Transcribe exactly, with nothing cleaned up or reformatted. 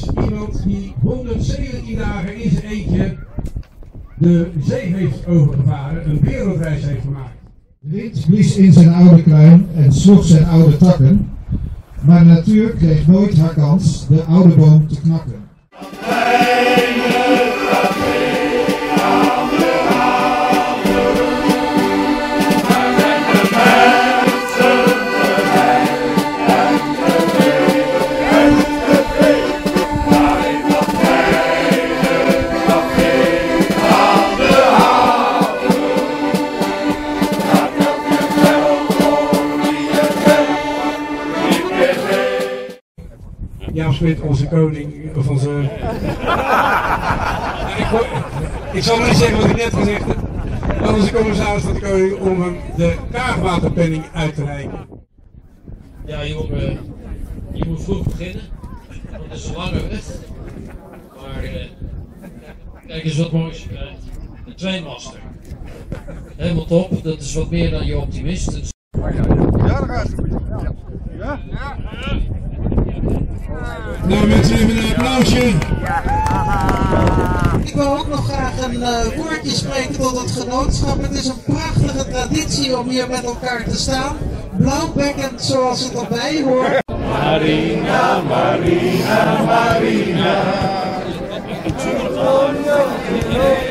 is iemand die honderdzeventien dagen in zijn eentje de zee heeft overgevaren, een wereldreis heeft gemaakt. De wind blies in zijn oude kruin en sloeg zijn oude takken, maar de natuur kreeg nooit haar kans de oude boom te knakken. Jaap Smit, onze koning, of onze... ik, ik zal maar niet zeggen wat ik net gezegd heb. Maar onze commissaris van de koning om hem de kaagwaterpenning uit te reiken. Ja jongen, je moet vroeg beginnen, want het is een lange weg. Maar uh, kijk eens wat moois je krijgt. Een tweemaster. Helemaal top, dat is wat meer dan je optimist. Dus... Ja, daar gaat ze. Ja? Ja? Nou mensen, even een applausje. Ik wil ook nog graag een uh, woordje spreken tot het genootschap. Het is een prachtige traditie om hier met elkaar te staan. Blauwbekkend zoals het erbij hoort. Marina, Marina, Marina.